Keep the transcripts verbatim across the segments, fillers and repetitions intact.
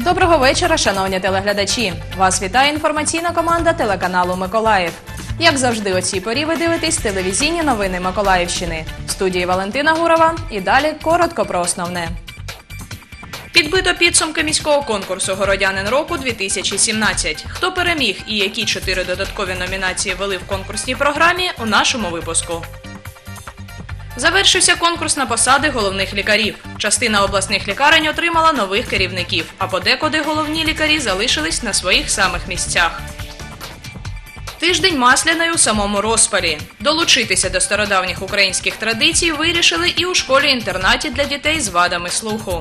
Доброго вечора, шановні телеглядачі! Вас вітає інформаційна команда телеканалу «Миколаїв». Як завжди о цій порі ви дивитесь телевізійні новини Миколаївщини. В студії Валентина Гурова і далі коротко про основне. Підбито підсумки міського конкурсу «Городянин року-дві тисячі сімнадцять». Хто переміг і які чотири додаткові номінації ввели в конкурсній програмі у нашому випуску. Завершився конкурс на посади головних лікарів. Частина обласних лікарень отримала нових керівників, а подекуди головні лікарі залишились на своїх самих місцях. Тиждень Масляної у самому розпалі. Долучитися до стародавніх українських традицій вирішили і у школі-інтернаті для дітей з вадами слуху.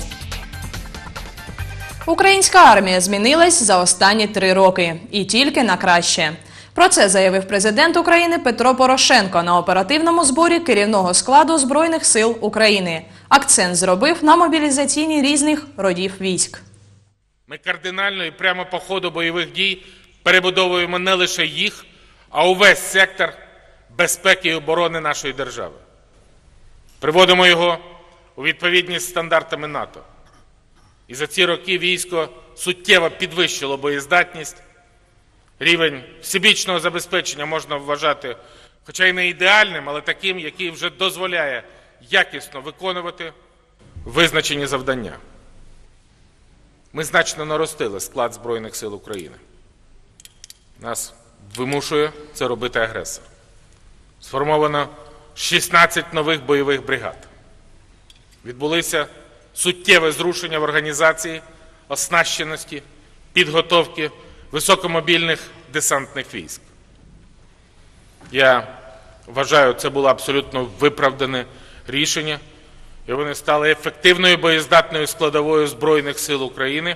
Українська армія змінилась за останні три роки. І тільки на краще. Про це заявив президент України Петро Порошенко на оперативному зборі керівного складу Збройних сил України. Акцент зробив на мобілізаційні різних родів військ. Ми кардинально і прямо по ходу бойових дій перебудовуємо не лише їх, а увесь сектор безпеки і оборони нашої держави. Приводимо його у відповідність з стандартами НАТО. І за ці роки військо суттєво підвищило боєздатність. Рівень всебічного забезпечення можна вважати, хоча й не ідеальним, але таким, який вже дозволяє якісно виконувати визначені завдання. Ми значно наростили склад Збройних сил України. Нас вимушує це робити агресор. Сформовано шістнадцять нових бойових бригад. Відбулися суттєве зрушення в організації, оснащеності, підготовки високомобільних десантних військ. Я вважаю, це було абсолютно виправдане рішення, і вони стали ефективною боєздатною складовою Збройних сил України.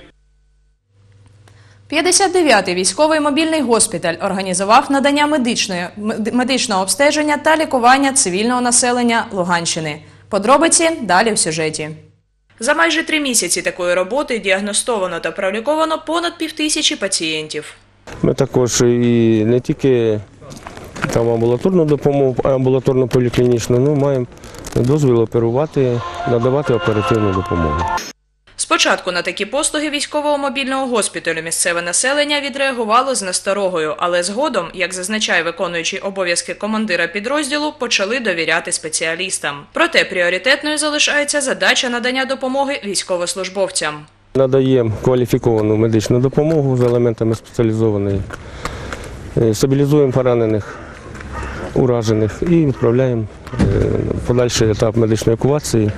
п'ятдесят дев'ятий військовий мобільний госпіталь організував надання медичної, медичного обстеження та лікування цивільного населення Луганщини. Подробиці далі в сюжеті. За майже три місяці такої роботи діагностовано та проліковано понад півтисячі пацієнтів. Ми також і не тільки там амбулаторну допомогу, а амбулаторну поліклінічну, ну, маємо дозвіл оперувати, надавати оперативну допомогу. Спочатку на такі послуги військового мобільного госпіталю місцеве населення відреагувало з насторогою, але згодом, як зазначає виконуючий обов'язки командира підрозділу, почали довіряти спеціалістам. Проте пріоритетною залишається задача надання допомоги військовослужбовцям. Надаємо кваліфіковану медичну допомогу з елементами спеціалізованої, стабілізуємо поранених, уражених і відправляємо в подальший етап медичної евакуації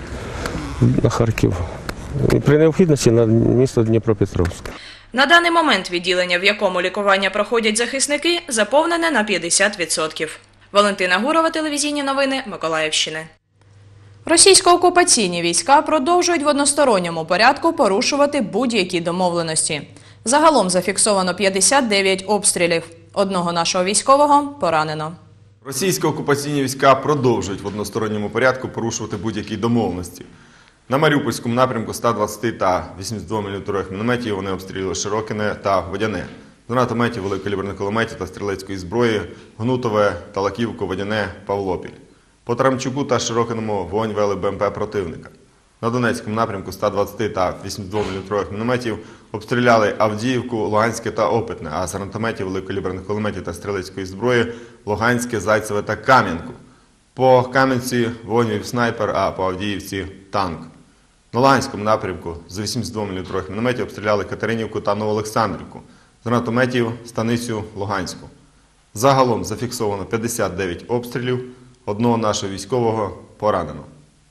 на Харків. При необхідності на місто Дніпропетровськ. На даний момент відділення, в якому лікування проходять захисники, заповнене на п'ятдесят відсотків. Валентина Гурова, телевізійні новини Миколаївщини. Російсько-окупаційні війська продовжують в односторонньому порядку порушувати будь-які домовленості. Загалом зафіксовано п'ятдесят дев'ять обстрілів. Одного нашого військового поранено. Російсько-окупаційні війська продовжують в односторонньому порядку порушувати будь-які домовленості. На Маріупольському напрямку ста двадцяти та вісімдесят два міліметрових мінометів вони обстрілювали Широкине та Водяне. З гранатометів, великокаліберних кулеметів та стрілецької зброї Гнутове, Талаківку, Водяне, Павлопіль. По Тарамчуку та Широкиному вогонь вели БМП противника. На Донецькому напрямку ста двадцяти та вісімдесят два міліметрових мінометів обстріляли Авдіївку, Луганське та Опитне, а з гранатометів, великокаліберних кулеметів та стрілецької зброї Луганське, Зайцеве та Кам'янку. По Кам'янці вогонь вів снайпер, а по Авдіївці – танк. На Луганському напрямку з вісімдесят два міліметрових мінометів обстріляли Катеринівку та Новоолександрівку, з гранатометів – Станицю Луганську. Загалом зафіксовано п'ятдесят дев'ять обстрілів, одного нашого військового поранено.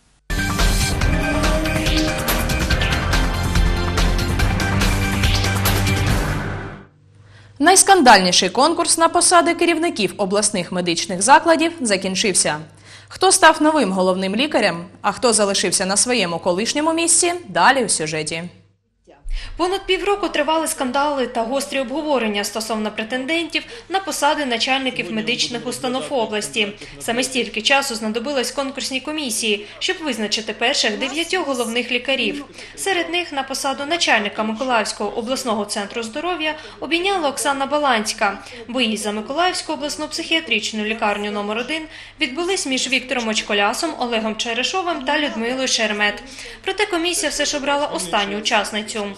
Найскандальніший конкурс на посади керівників обласних медичних закладів закінчився. Хто став новим головним лікарем, а хто залишився на своєму колишньому місці – далі у сюжеті. Понад півроку тривали скандали та гострі обговорення стосовно претендентів на посади начальників медичних установ області. Саме стільки часу знадобилось конкурсній комісії, щоб визначити перших дев'ятьох головних лікарів. Серед них на посаду начальника Миколаївського обласного центру здоров'я обійняла Оксана Баланська. Бої за Миколаївську обласну психіатричну лікарню номер один відбулись між Віктором Очколясом, Олегом Черешовим та Людмилою Шеремет. Проте комісія все ж обрала останню учасницю.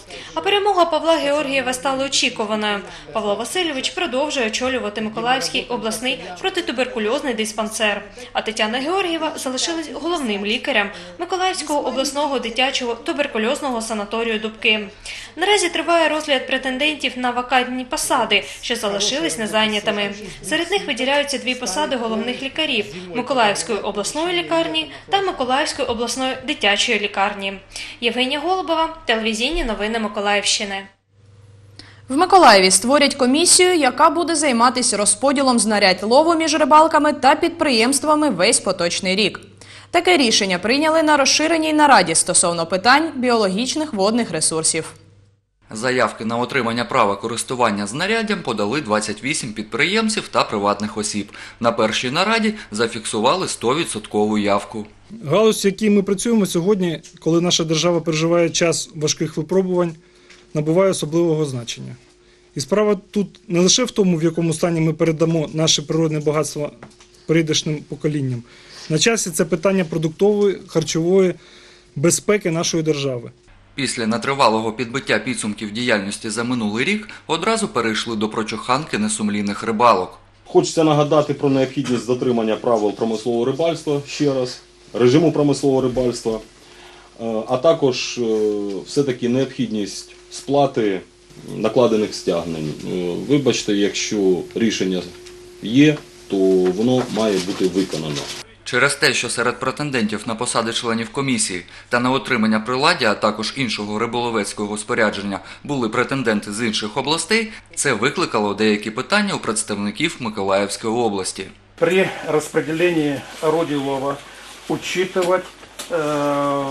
А перемога Павла Георгієва стала очікуваною. Павло Васильович продовжує очолювати Миколаївський обласний протитуберкульозний диспансер. А Тетяна Георгієва залишилась головним лікарем Миколаївського обласного дитячого туберкульозного санаторію «Дубки». Наразі триває розгляд претендентів на вакантні посади, що залишились незайнятими. Серед них виділяються дві посади головних лікарів – Миколаївської обласної лікарні та Миколаївської обласної дитячої лікарні. Євгенія Голубова, телевізійні новини Миколаївщини. В Миколаєві створять комісію, яка буде займатися розподілом знарядь лову між рибалками та підприємствами весь поточний рік. Таке рішення прийняли на розширеній нараді стосовно питань біологічних водних ресурсів. Заявки на отримання права користування знаряддям подали двадцять вісім підприємців та приватних осіб. На першій нараді зафіксували сто відсотків явку. Галузь, в якій ми працюємо сьогодні, коли наша держава переживає час важких випробувань, набуває особливого значення. І справа тут не лише в тому, в якому стані ми передамо наше природне багатство прийдешнім поколінням. На часі це питання продуктової, харчової безпеки нашої держави. Після нетривалого підбиття підсумків діяльності за минулий рік одразу перейшли до прочуханки несумлінних рибалок. Хочеться нагадати про необхідність дотримання правил промислового рибальства ще раз, режиму промислового рибальства, а також все-таки необхідність сплати накладених стягнень. Вибачте, якщо рішення є, то воно має бути виконано. Через те, що серед претендентів на посади членів комісії та на отримання приладдя, а також іншого риболовецького спорядження були претенденти з інших областей, це викликало деякі питання у представників Миколаївської області. При розподіленні орудий лова учитывать э,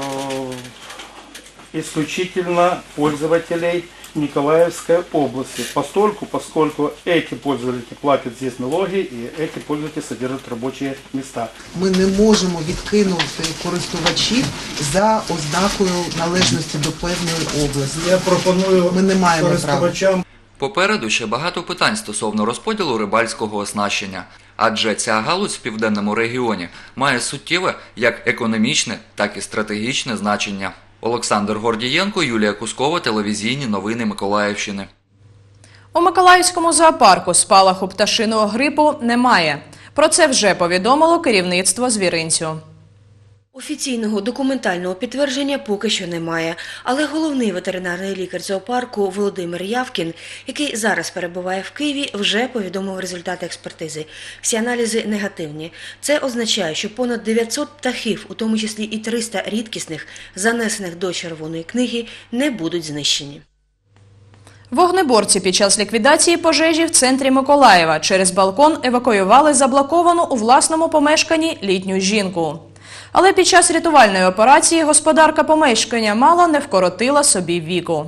исключительно пользователей Николаевской области, постольку, поскольку эти пользователи платят здесь налоги и эти пользователи содержат рабочие места. Ми не можемо відкинути користувачів за ознакою належності до певної області. Я пропоную Ми не маємо користувачам. Попереду ще багато питань стосовно розподілу рибальського оснащення. Адже ця галузь в південному регіоні має суттєве як економічне, так і стратегічне значення. Олександр Гордієнко, Юлія Кускова, телевізійні новини Миколаївщини. У Миколаївському зоопарку спалаху пташиного грипу немає. Про це вже повідомило керівництво звіринцю. Офіційного документального підтвердження поки що немає, але головний ветеринарний лікар зоопарку Володимир Явкін, який зараз перебуває в Києві, вже повідомив результати експертизи. Всі аналізи негативні. Це означає, що понад дев'ятсот птахів, у тому числі і триста рідкісних, занесених до Червоної книги, не будуть знищені. Вогнеборці під час ліквідації пожежі в центрі Миколаєва через балкон евакуювали заблоковану у власному помешканні літню жінку. Але під час рятувальної операції господарка помешкання мало не вкоротила собі віку.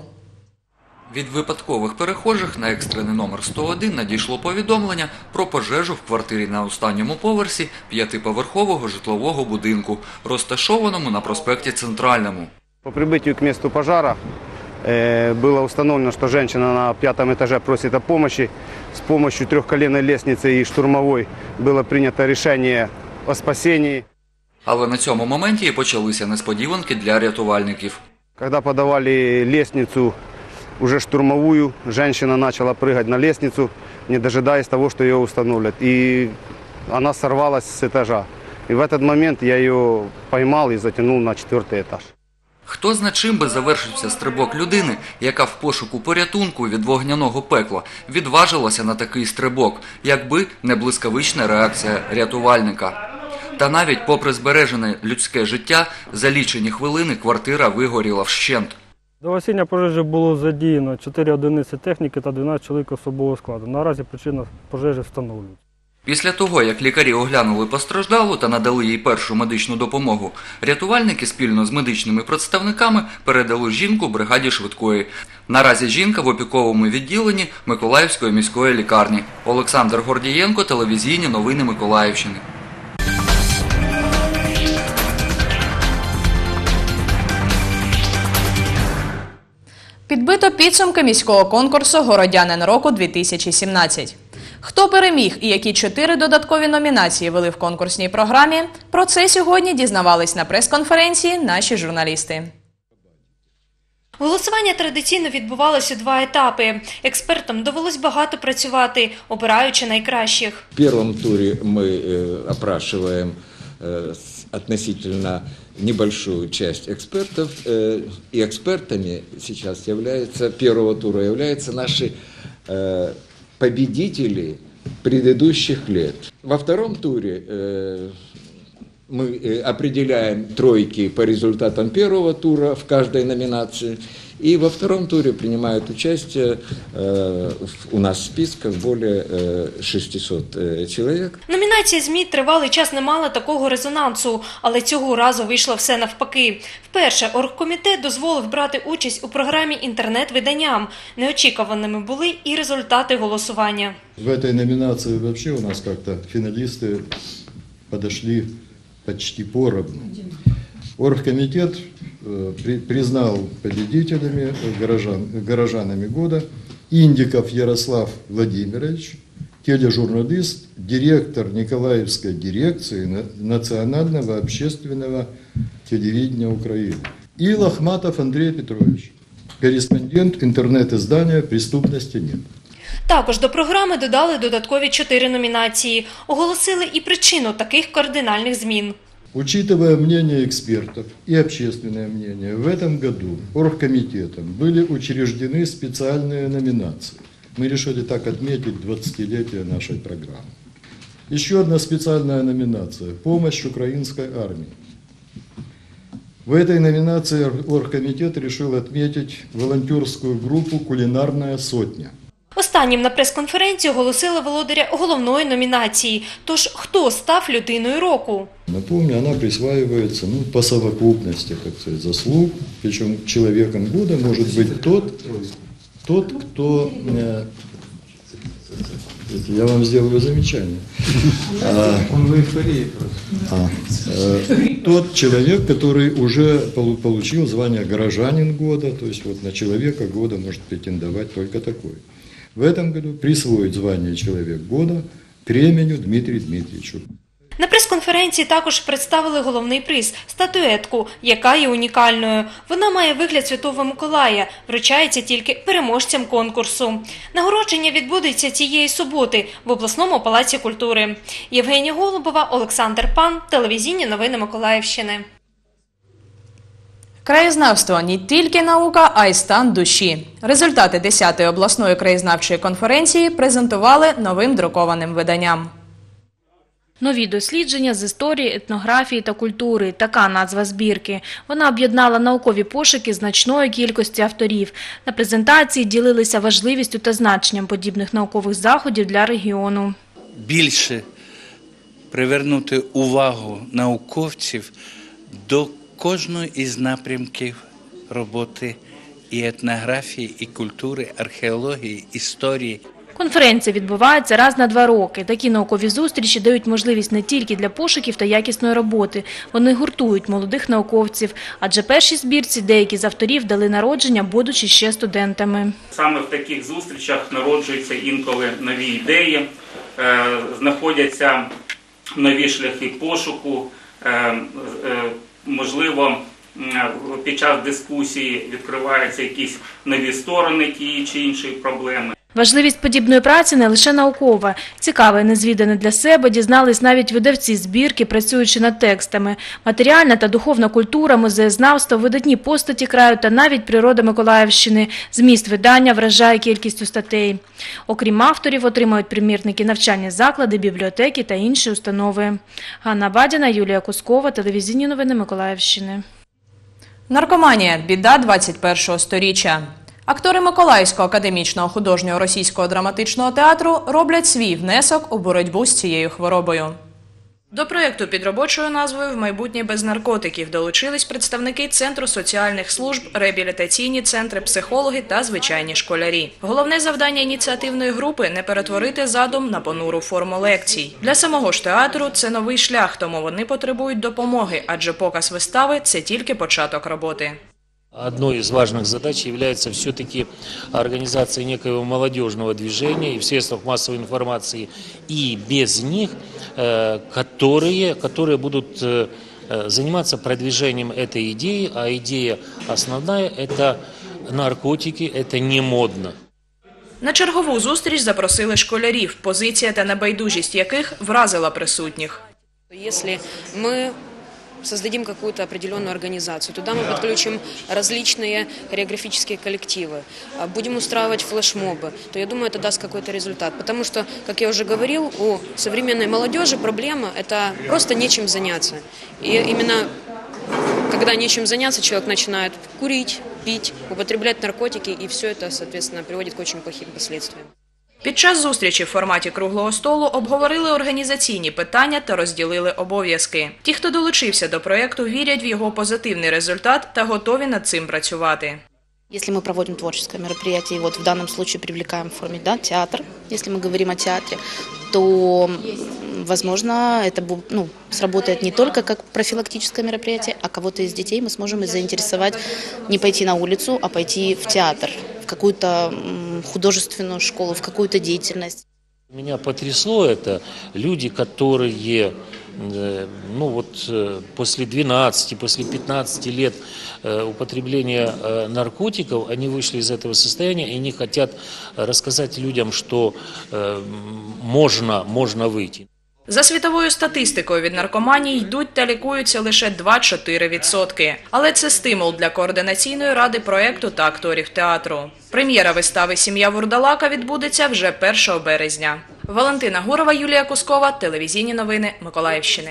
Від випадкових перехожих на екстрений номер сто один надійшло повідомлення про пожежу в квартирі на останньому поверсі п'ятиповерхового житлового будинку, розташованому на проспекті Центральному. По прибытию к месту пожара э, было установлено, что женщина на пятом этаже просит о помощи. С помощью трехколенной лестницы и штурмовой было принято решение о спасении. Але на цьому моменті і почалися несподіванки для рятувальників. Когда подавали лестницу, уже штурмовую, женщина начала прыгать на лестницу, не дожидаясь того, что ее установят. И она сорвалась с этажа. И в этот момент я ее поймал и затянул на четвертый этаж. Хто зна чим би завершився стрибок людини, яка в пошуку порятунку від вогняного пекла відважилася на такий стрибок, якби не блискавична реакція рятувальника. Та навіть попри збережене людське життя, за лічені хвилини квартира вигоріла вщент. До гасіння пожежі було задіяно чотири одиниці техніки та дванадцять чоловік особового складу. Наразі причина пожежі встановлюється. Після того, як лікарі оглянули постраждалу та надали їй першу медичну допомогу, рятувальники спільно з медичними представниками передали жінку бригаді швидкої. Наразі жінка в опіковому відділенні Миколаївської міської лікарні. Олександр Гордієнко, телевізійні новини Миколаївщини. Підбито підсумки міського конкурсу «Городянин року-дві тисячі сімнадцять». Хто переміг і які чотири додаткові номінації вели в конкурсній програмі, про це сьогодні дізнавались на прес-конференції наші журналісти. Голосування традиційно відбувалося у два етапи. Експертам довелось багато працювати, обираючи найкращих. В первом туре мы э, опрашиваем э, относительно небольшую часть экспертов, э, и экспертами сейчас являются, первого тура являются наши э, победители предыдущих лет. Во втором туре э, мы определяем тройки по результатам первого тура в каждой номинации. И во втором туре принимают участие э, у нас в списках более э, шестисот э, человек. Номінації ЗМІ тривалий час не мала такого резонансу, але цього разу вийшло все навпаки. Вперше оргкомітет дозволив брати участь у програмі інтернет-виданням. Неочікуваними були і результати голосування. В этой номинации вообще у нас как-то финалисты подошли почти поровну. Оргкомитет э, при, признал победителями, горожан, горожанами года Индиков Ярослав Владимирович, тележурналист, директор Николаевской дирекции Национального общественного телевидения Украины. И Лохматов Андрей Петрович, корреспондент интернет-издания «Преступности нет». Також до програми додали додаткові чотири номінації. Оголосили і причину таких кардинальних змін. Учитывая мнение экспертов и общественное мнение, в этом году оргкомитетом были учреждены специальные номинации. Мы решили так отметить двадцатилетие нашей программы. Еще одна специальная номинация – «Помощь украинской армии». В этой номинации оргкомитет решил отметить волонтерскую группу «Кулинарная сотня». Останнім на прес-конференції оголосили володаря головної номінації. Тож, хто став людиною року? Напомню, она присваивается ну, по совокупности, как сказать, заслуг. Причем человеком года может быть тот, тот кто... Я вам сделаю замечание. Он в эйфории просто. Тот человек, который уже получил звание горожанин года, то есть вот на человека года может претендовать только такой. В этом году присвоить звание «Человек года» Кременю Дмитрию Дмитриевичу. На прес-конференції також представили головний приз – статуетку, яка є унікальною. Вона має вигляд Святого Миколая, вручається тільки переможцям конкурсу. Нагородження відбудеться цієї суботи в обласному палаці культури. Євгенія Голубова, Олександр Пан, телевізійні новини Миколаївщини. Краєзнавство – не тільки наука, а й стан душі. Результати десятої обласної краєзнавчої конференції презентували новим друкованим виданням. Нові дослідження з історії, етнографії та культури – така назва збірки. Вона об'єднала наукові пошуки значної кількості авторів. На презентації ділилися важливістю та значенням подібних наукових заходів для регіону. Більше привернути увагу науковців до кожної із напрямків роботи і етнографії, і культури, археології, історії. Конференція відбувається раз на два роки. Такі наукові зустрічі дають можливість не тільки для пошуків та якісної роботи. Вони гуртують молодих науковців. Адже першій збірці деякі з авторів дали народження, будучи ще студентами. Саме в таких зустрічах народжуються інколи нові ідеї, знаходяться нові шляхи пошуку, можливо, під час дискусії відкриваються якісь нові сторони тієї чи іншої проблеми. Важливість подібної праці не лише наукова. Цікаве і незвідане для себе дізнались навіть видавці збірки, працюючи над текстами. Матеріальна та духовна культура, музеєзнавство, видатні постаті краю та навіть природа Миколаївщини. Зміст видання вражає кількістю статей. Окрім авторів, отримають примірники навчальні заклади, бібліотеки та інші установи. Ганна Бадіна, Юлія Кускова, телевізійні новини Миколаївщини. Наркоманія – біда двадцять першого сторіччя. Актори Миколаївського академічного художнього російського драматичного театру роблять свій внесок у боротьбу з цією хворобою. До проєкту під робочою назвою «В майбутнє без наркотиків» долучились представники Центру соціальних служб, реабілітаційні центри, психологи та звичайні школярі. Головне завдання ініціативної групи – не перетворити задум на понуру форму лекцій. Для самого ж театру це новий шлях, тому вони потребують допомоги, адже показ вистави – це тільки початок роботи. Одной из важных задач является все-таки организация некоего молодежного движения и в средствах массовой информации, и без них, которые, которые будут заниматься продвижением этой идеи, а идея основная – это наркотики – это не модно. На чергову зустріч запросили школярів, позиція та небайдужість яких вразила присутніх. Если мы создадим какую-то определенную организацию, туда мы подключим различные хореографические коллективы, будем устраивать флешмобы, то я думаю, это даст какой-то результат. Потому что, как я уже говорил, у современной молодежи проблема – это просто нечем заняться. И именно когда нечем заняться, человек начинает курить, пить, употреблять наркотики, и все это, соответственно, приводит к очень плохим последствиям. Під час зустрічі в форматі круглого столу обговорили організаційні питання та розділили обов'язки. Ті, хто долучився до проєкту, вірять в його позитивний результат та готові над цим працювати. Если мы проводим творческое мероприятие, вот в данном случае привлекаем в форме, да, театр, если мы говорим о театре, то, возможно, это ну, сработает не только как профилактическое мероприятие, а кого-то из детей мы сможем заинтересовать не пойти на улицу, а пойти в театр, в какую-то художественную школу, в какую-то деятельность. Меня потрясло это. Люди, которые ну вот, после двенадцати, после пятнадцати лет употребления наркотиков, они вышли из этого состояния и не хотят рассказать людям, что можно, можно выйти. За світовою статистикою, від наркоманії йдуть та лікуються лише два-чотири відсотки. Але це стимул для координаційної ради проєкту та акторів театру. Прем'єра вистави «Сім'я Вурдалака» відбудеться вже першого березня. Валентина Гурова, Юлія Кускова, телевізійні новини Миколаївщини.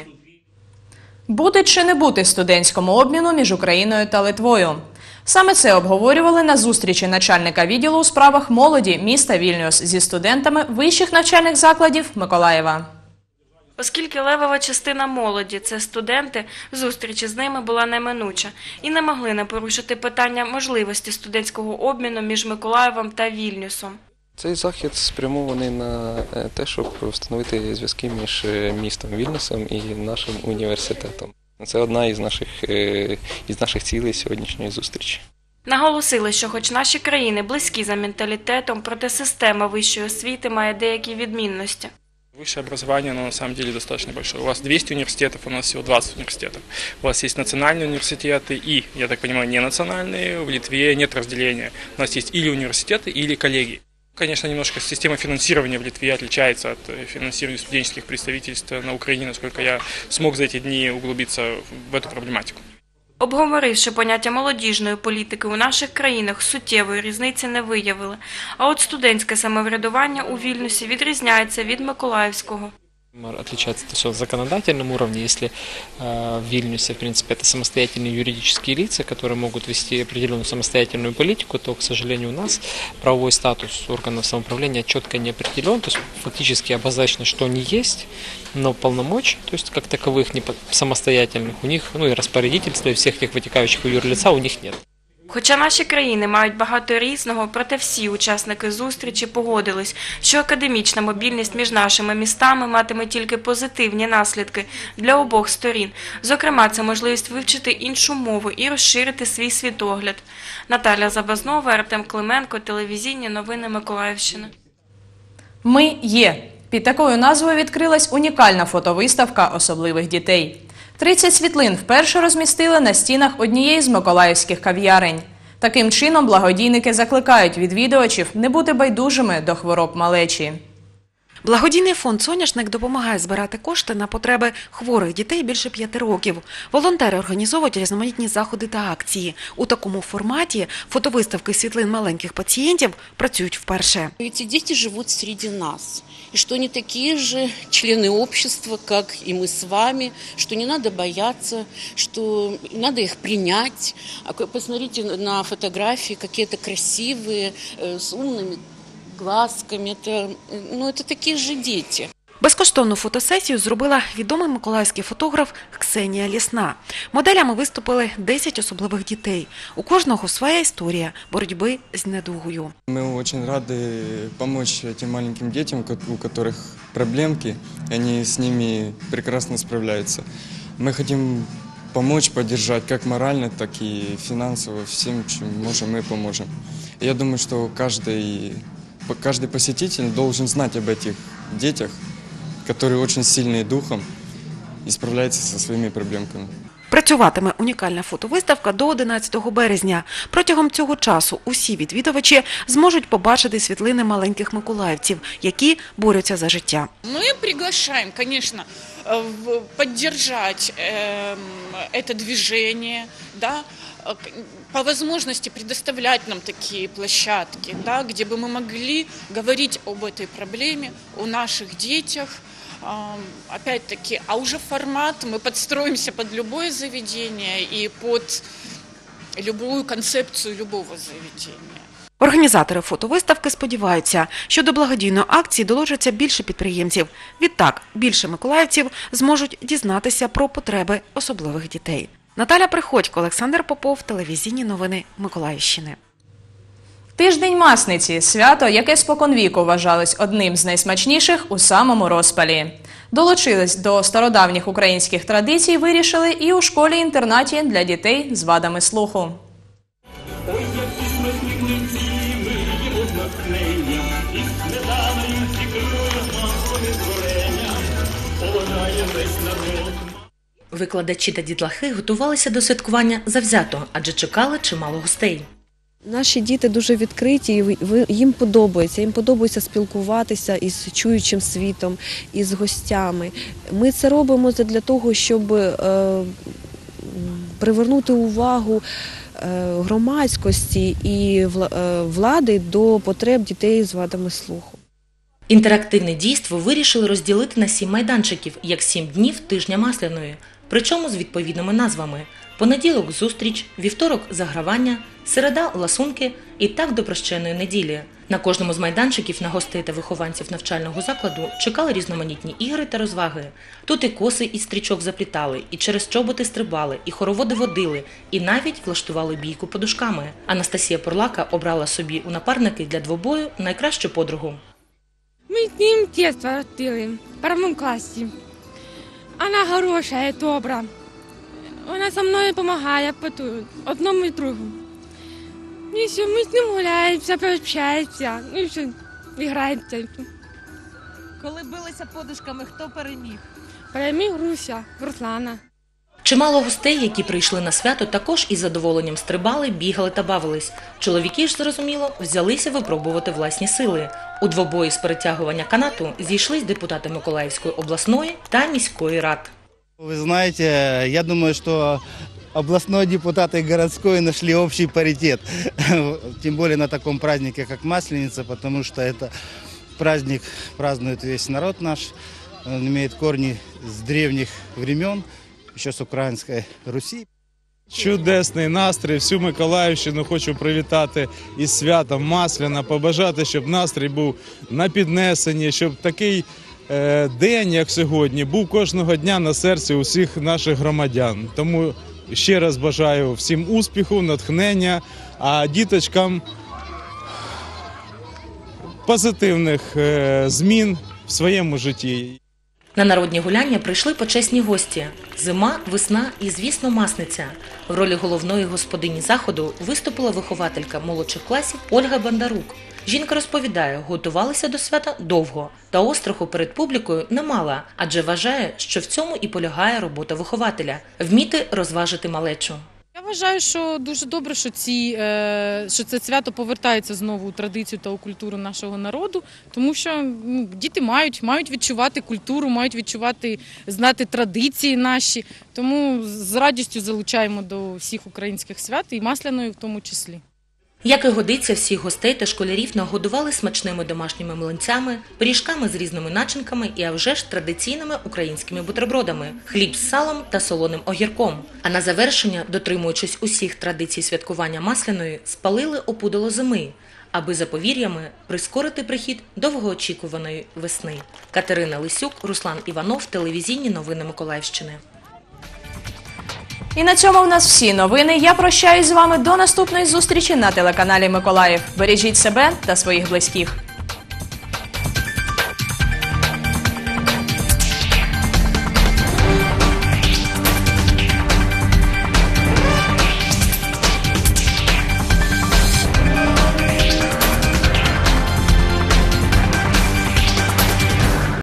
Бути чи не бути студентському обміну між Україною та Литвою? Саме це обговорювали на зустрічі начальника відділу у справах молоді міста Вільнюс зі студентами вищих навчальних закладів Миколаєва. Оскільки левова частина молоді – це студенти, зустріч з ними була неминуча і не могли не порушити питання можливості студентського обміну між Миколаєвом та Вільнюсом. Цей захід спрямований на те, щоб встановити зв'язки між містом Вільнюсом і нашим університетом. Це одна із наших, із наших цілей сьогоднішньої зустрічі. Наголосили, що хоч наші країни близькі за менталітетом, проте система вищої освіти має деякі відмінності. Высшее образование, оно на самом деле достаточно большое. У вас двести университетов, у нас всего двадцать университетов. У вас есть национальные университеты и, я так понимаю, не национальные. В Литве нет разделения. У нас есть или университеты, или коллегии. Конечно, немножко система финансирования в Литве отличается от финансирования студенческих представительств на Украине, насколько я смог за эти дни углубиться в эту проблематику. Обговоривши поняття молодіжної політики у наших країнах, суттєвої різниці не виявили. А от студентське самоврядування у Вільнюсі відрізняється від миколаївського. Отличается то, что в законодательном уровне, если э, в Вильнюсе, в принципе, это самостоятельные юридические лица, которые могут вести определенную самостоятельную политику, то, к сожалению, у нас правовой статус органов самоуправления четко не определен, то есть фактически обозначено, что они есть, но полномочий, то есть как таковых не самостоятельных, у них, ну и распорядительства, и всех тех вытекающих у юрлица у них нет. Хоча наші країни мають багато різного, проте всі учасники зустрічі погодились, що академічна мобільність між нашими містами матиме тільки позитивні наслідки для обох сторін. Зокрема, це можливість вивчити іншу мову і розширити свій світогляд. Наталя Забазнова, Артем Клименко, телевізійні новини Миколаївщини. «Ми є». Під такою назвою відкрилась унікальна фотовиставка особливих дітей. тридцять світлин вперше розмістили на стінах однієї з миколаївських кав'ярень. Таким чином, благодійники закликають відвідувачів не бути байдужими до хвороб малечі. Благодійний фонд «Соняшник» допомагає збирати кошти на потреби хворих дітей більше п'яти років. Волонтери організовують різноманітні заходи та акції. У такому форматі фотовиставки світлин маленьких пацієнтів працюють вперше. Ці діти живуть серед нас. И что они такие же члены общества, как и мы с вами, что не надо бояться, что надо их принять. Посмотрите на фотографии, какие-то красивые, с умными глазками. Это, ну, это такие же дети. Безкоштовну фотосесію зробила відомий миколаївський фотограф Ксенія Лісна. Моделями виступили десять особливих дітей. У кожного своя історія боротьби з недугою. Мы очень рады помочь этим маленьким детям, у которых проблемки, они с ними прекрасно справляются. Мы хотим помочь, поддержать как морально, так и финансово, всем, чем можем, мы поможем. Я думаю, что каждый, каждый посетитель должен знать об этих детях, которые очень сильные духом и справляются со своими проблемками. Працюватиме унікальна фотовиставка до одинадцятого березня. Протягом цього часу усі відвідувачі зможуть побачити світлини маленьких миколаївців, які борються за життя. Ми приглашаємо, звісно, поддержать э, это движение, да, по возможности предоставлять нам такие площадки, да, где бы мы могли говорить об этой проблеме, о наших детях. Опять-таки, а уже формат мы подстроимся под любое заведение и под любую концепцию любого заведения. Організатори фотовиставки сподіваються, що до благодійної акції доложаться більше підприємців. Відтак, більше миколаївців зможуть дізнатися про потреби особливих дітей. Наталя Приходько, Олександр Попов, телевізійні новини Миколаївщини. Тиждень Масниці – свято, яке споконвіку вважалось одним з найсмачніших у самому розпалі. Долучились до стародавніх українських традицій вирішили і у школі-інтернаті для дітей з вадами слуху. Викладачі та дітлахи готувалися до святкування завзято, адже чекали чимало гостей. Наші діти дуже відкриті, і їм подобається. Їм подобається спілкуватися із чуючим світом, із гостями. Ми це робимо для того, щоб е, привернути увагу громадськості і влади до потреб дітей з вадами слуху. Інтерактивне дійство вирішили розділити на сім майданчиків, як сім днів тижня Масляної, причому з відповідними назвами. Понеділок – зустріч, вівторок – загравання, середа – ласунки і так до прощеної неділі. На кожному з майданчиків на гостей та вихованців навчального закладу чекали різноманітні ігри та розваги. Тут і коси із стрічок заплітали, і через чоботи стрибали, і хороводи водили, і навіть влаштували бійку подушками. Анастасія Порлака обрала собі у напарники для двобою найкращу подругу. Ми з ним дитинство ростили, в першому класі. Вона хороша і добра. Вона зі мною допомагає одному і другому. І все, ми з ним гуляємося, пообщаємося, і все, граємося. Коли билися подушками, хто переміг? Переміг Руся, Руслана. Чимало гостей, які прийшли на свято, також із задоволенням стрибали, бігали та бавились. Чоловіки ж, зрозуміло, взялися випробувати власні сили. У двобої з перетягування канату зійшлись депутати Миколаївської обласної та міської рад. Вы знаете, я думаю, что областной депутат и городской нашли общий паритет, тем более на таком празднике, как Масленица, потому что это праздник празднует весь народ наш, он имеет корни с древних времен, еще с Української Русі. Чудесний настрій, всю Миколаївщину хочу привітати із святом Масляна, побажати, щоб настрій був на піднесенні, щоб такий день, як сьогодні, був кожного дня на серці усіх наших громадян. Тому ще раз бажаю всім успіху, натхнення, а діточкам позитивних змін в своєму житті. На народні гуляння прийшли почесні гості – зима, весна і, звісно, Масниця. В ролі головної господині заходу виступила вихователька молодших класів Ольга Бандарук. Жінка розповідає, готувалася до свята довго, та остраху перед публікою не мала, адже вважає, що в цьому і полягає робота вихователя – вміти розважити малечу. Я вважаю, що дуже добре, що, ці, що це свято повертається знову у традицію та у культуру нашого народу, тому що ну, діти мають, мають відчувати культуру, мають відчувати, знати традиції наші, тому з радістю залучаємо до всіх українських свят і Масляної в тому числі. Як і годиться, всіх гостей та школярів нагодували смачними домашніми млинцями, пиріжками з різними начинками і, а вже ж, традиційними українськими бутербродами – хліб з салом та солоним огірком. А на завершення, дотримуючись усіх традицій святкування Масляної, спалили опудало зими, аби, за повір'ями, прискорити прихід довгоочікуваної весни. Катерина Лисюк, Руслан Іванов, телевізійні новини Миколаївщини. І на цьому в нас всі новини. Я прощаюсь з вами до наступної зустрічі на телеканалі Миколаїв. Бережіть себе та своїх близьких.